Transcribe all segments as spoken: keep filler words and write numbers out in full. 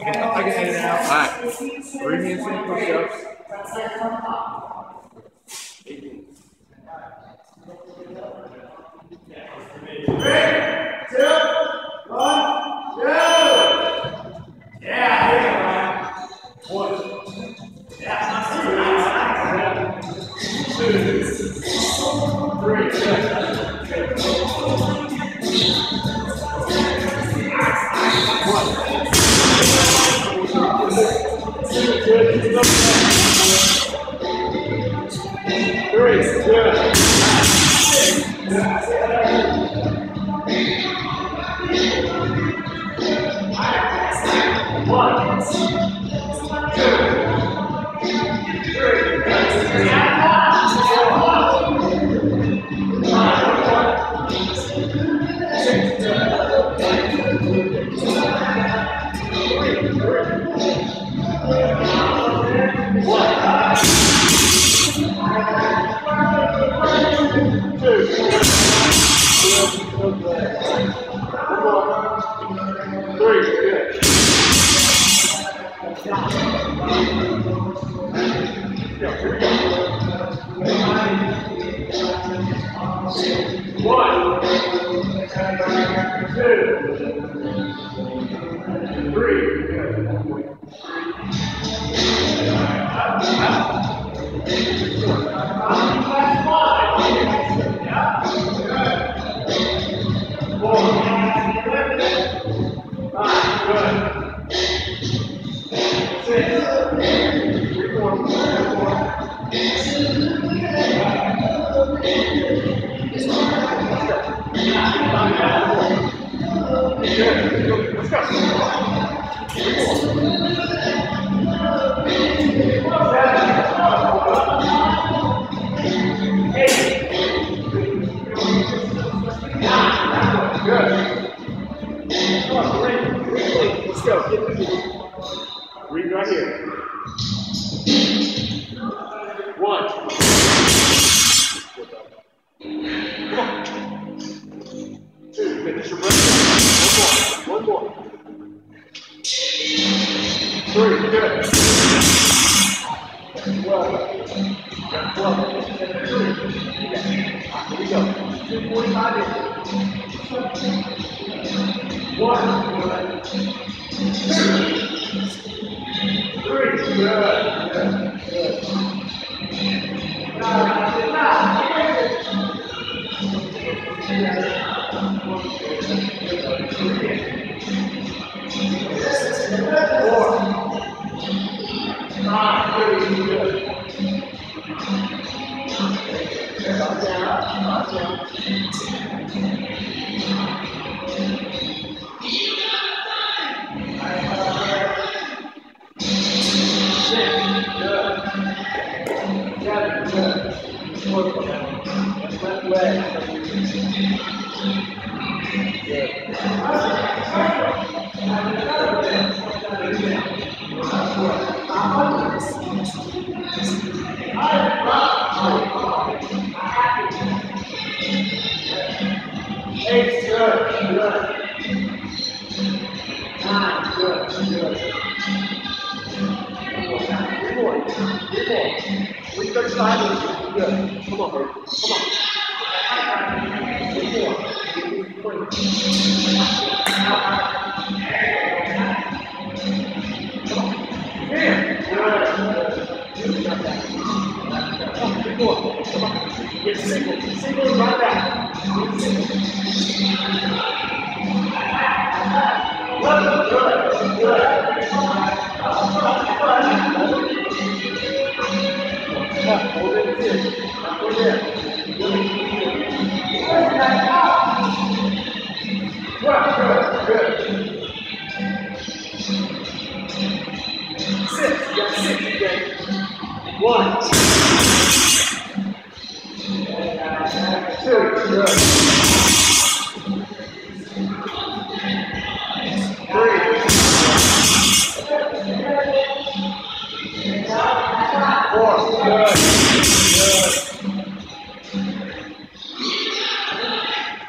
I can, I can edit it out. Alright. Three handstand push-ups. Three, two, one, go! Yeah, there you go, Ryan. One. Yeah, two, three, Three, good. One, two, three,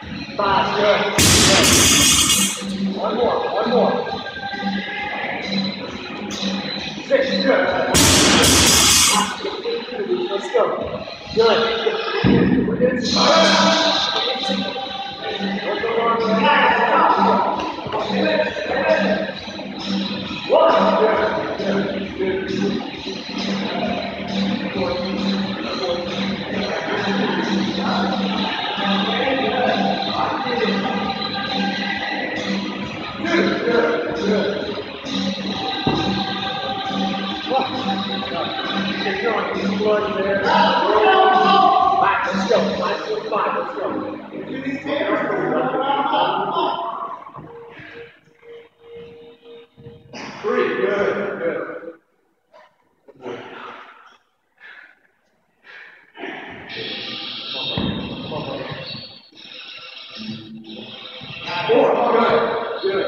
Five, good. Good. One more, one more. Let's go. Good. We're good. One. Good. Good. Keep going. Keep blood there. Back. Let's go. Five, four, five. Let's go. Three. Good. Good. Four. Good. Good.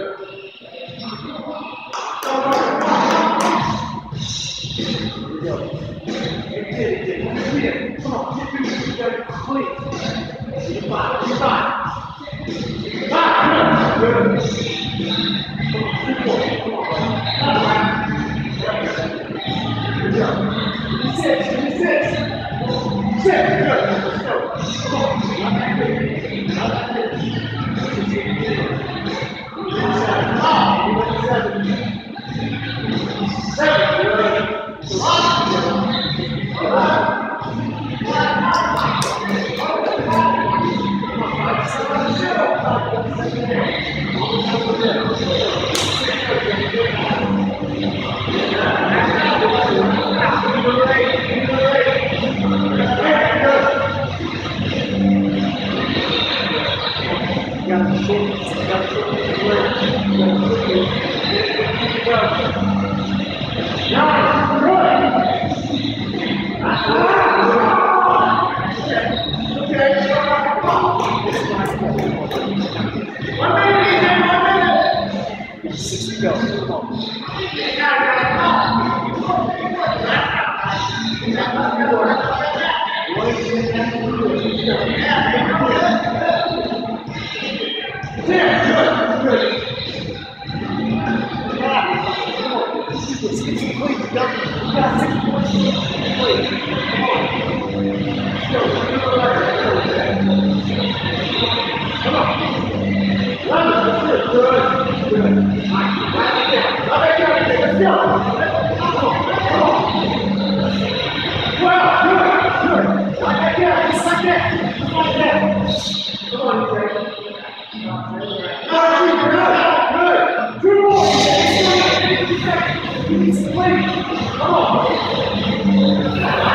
Come on, get through this together, please. Five, five. Five, good. Come on, two more. Come on, good job. Six, six. Six, good. Let's go. Come on. Seven, good. Six to go. Come on. Come on.